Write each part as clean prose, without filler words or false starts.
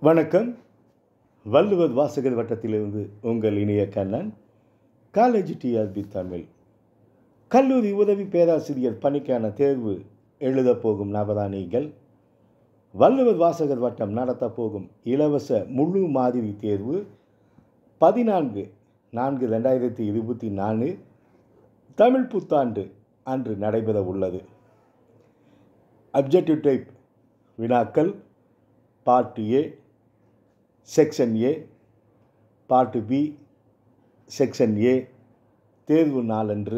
வணக்கம். வள்ளுவர் வாசகர் வட்டத்திலிருந்து உங்கள் இனிய கண்ணன். College TRP Tamil. கல்லூரி உதவி பேராசிரியர் பணிக்கான தேர்வு எழுதப் போகும் நபராணிகள் வள்ளுவர் வாசகர் வட்டம் நடத்தப் போகும் இலவச முழு மாதிரி தேர்வு 14/4/2024 தமிழ் புத்தாண்டு அன்று நடைபெற உள்ளது. அப்ஜெக்டிவ் டைப் வினாக்கள் part A, section A, part B, section A. தேர்வு நாளன்று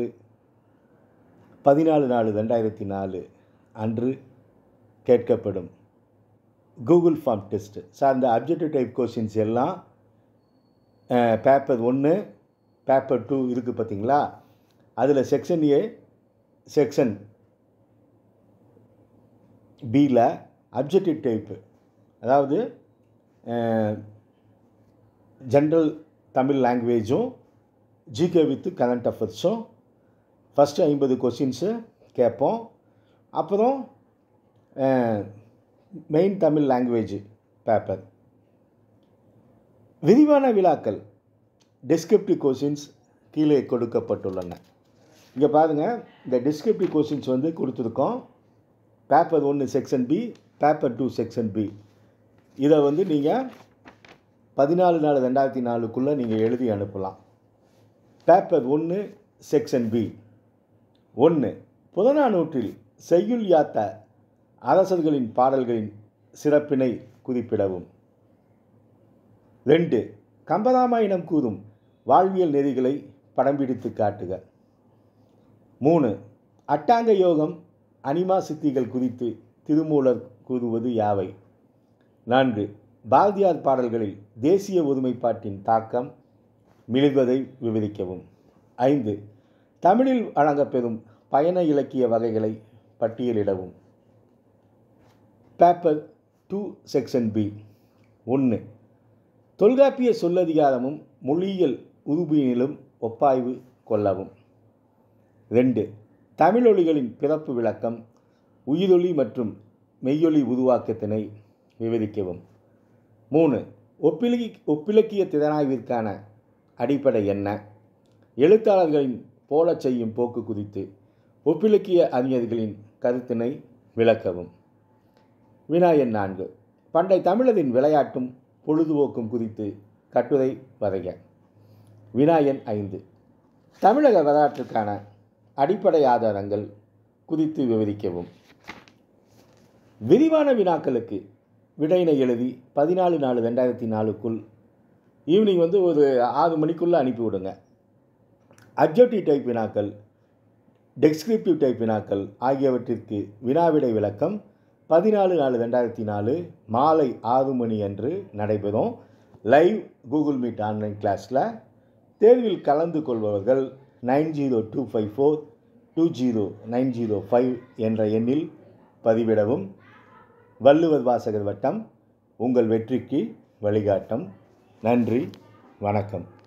14/4/2024 அன்று கேட்கப்படும் கூகுள் ஃபார்ம் டெஸ்ட் சார்ந்த அப்ஜெக்டிவ் டைப் கொஸ்டின்ஸ் எல்லாம் பேப்பர் 1, பேப்பர் 2 இருக்குது பார்த்தீங்களா? அதில் செக்ஷன் ஏ, செக்ஷன் பியில் அப்ஜெக்டிவ் டைப்பு, அதாவது ஜென்ரல் தமிழ் லாங்குவேஜும் ஜிகே வித் கரண்ட் அஃபேர்ஸும் ஃபஸ்ட்டு 50 கொஸ்டின்ஸு கேட்போம். அப்புறம் மெயின் தமிழ் லாங்குவேஜ் பேப்பர். விரிவான வினாக்கள் டிஸ்கிரிப்டிவ் கொஸ்டின்ஸ் கீழே கொடுக்கப்பட்டுள்ளன. இங்கே பாருங்கள், இந்த டிஸ்கிரிப்டிவ் கொஸ்டின்ஸ் கொடுத்துருக்கோம். Paper 1 section B, paper 2 section B. இதை நீங்கள் 14/4/2024 நீங்கள் எழுதி அனுப்பலாம். Paper 1 section B. 1. புறநானூற்றில் செய்யுள் யாத்த அரசர்களின் பாடல்களின் சிறப்பினை குறிப்பிடவும். 2. கம்பராமாயணம் கூறும் வாழ்வியல் நெறிகளை படம் பிடித்து காட்டுக. 3. அட்டாங்க யோகம் அனிமா சித்திகள் குறித்து திருமூலர் கூறுவது யாவை? 4. பாரதியார் பாடல்களில் தேசிய ஒருமைப்பாட்டின் தாக்கம் மிளிர்வதை விவரிக்கவும். 5. தமிழில் வழங்கப்பெறும் பயண இலக்கிய வகைகளை பட்டியலிடவும். Paper 2 section B. 1. தொல்காப்பிய சொல்லதிகாரமும் மொழியியல் உருபினிலும் ஒப்பாய்வு கொள்ளவும். 2. தமிழொலிகளின் பிறப்பு விளக்கம், உயிரொலி மற்றும் மெய்யொலி உருவாக்கத்தினை விவரிக்கவும். 3. ஒப்பிலக்கிய திறனாய்விற்கான அடிப்படை என்ன? எழுத்தாளர்களின் போலச் செய்யும் போக்கு குறித்து ஒப்பிலக்கிய அறிஞர்களின் கருத்தினை விளக்கவும். வினா எண் 4. பண்டை தமிழரின் விளையாட்டும் பொழுதுபோக்கும் குறித்து கட்டுரை வரைக. வினா எண் 5. தமிழக வரலாற்றுக்கான அடிப்படை ஆதாரங்கள் குறித்து விவரிக்கவும். விரிவான வினாக்களுக்கு விடையினை எழுதி 14/4/2024 ஈவினிங் ஒரு 6 மணிக்குள்ளே அனுப்பிவிடுங்க. அப்ஜெக்டிவ் டைப் வினாக்கள், டெஸ்கிரிப்டிவ் டைப் வினாக்கள் ஆகியவற்றிற்கு வினாவிடை விளக்கம் 14/4/2024 மாலை 6 மணி அன்று நடைபெறும் லைவ் கூகுள் மீட் ஆன்லைன் கிளாஸில். தேர்வில் கலந்து கொள்பவர்கள் 9025420905 என்ற எண்ணில் பதிவிடவும். வள்ளுவர் வாசகர் வட்டம் உங்கள் வெற்றிக்கு வழிகாட்டும். நன்றி, வணக்கம்.